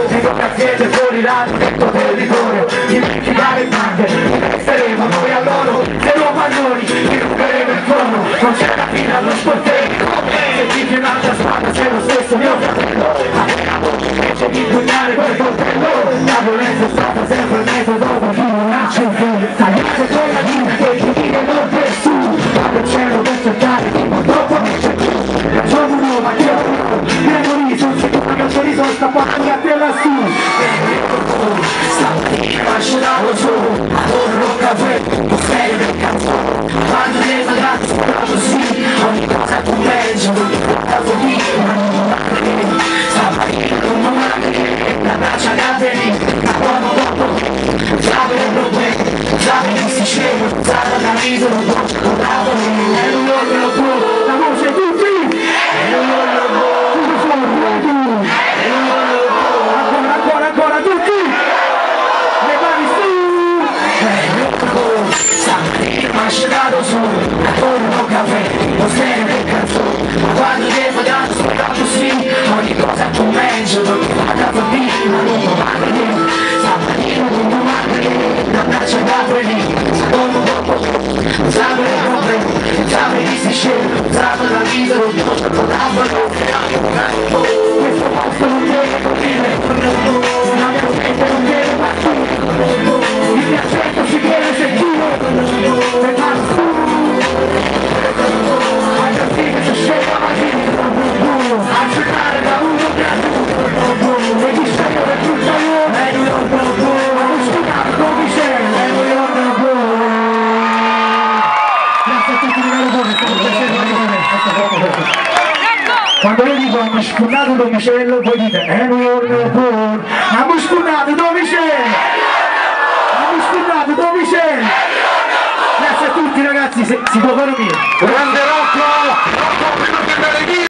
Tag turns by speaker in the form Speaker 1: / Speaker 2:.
Speaker 1: dico che siete fuori dal tetto del rigore, dimenticare il manga, resteremo noi a loro, se non maglioni, ti ruberemo il trono, non c'è la fine allo sportello, se dici un'altra spada sei lo stesso mio fratello, invece di pugnare quel coltello, la violenza è stata sempre il metodo per chi non nasce in figlio, tagliate con la vita che ti viene non per su, apre il cielo per cercare di dopo non c'è più, ragione uno ma che vieni sul secondo che sorriso stappati a te lassù, stamattina lasciamo giù, adoro un caffè, un serio del cazzo, quando le ragazze così, ogni cosa tu peggio, portato lì, ma non va bene, stamattina non va bene, la braccia cateni, la buona dopo, sabe il problema, sabe che si scende, sabe la vita, non può, non bravo, e non lo può, la voce tutti, e non lo può, ancora tutti, le mani su, stamattina lasciato su, attorno un caffè, lo serio del cazzo, quando devo dare soltanto sì, ogni cosa tu meglio, non mi fa da bambino, ma non mi va bene, stamattina non mi va bene, la braccia da lì, secondo dopo, sabe il problema, sabe chi si scende, sabe la vita, non mi fa da bambino, questo posto non deve morire, la mia mente non deve partire, il mio accento si deve sentire, per farsi se scende la mattina a cercare da uno grande e chi sceglie per tutto io è New York a muscolare come c'è è New York grazie a tutti di Melbourne, è stato un piacere. Quando io dico hanno spunato un domicello voi dite è New York hanno spunnato dove c'è hanno spunnato dove c'è grazie a tutti ragazzi si può fare mio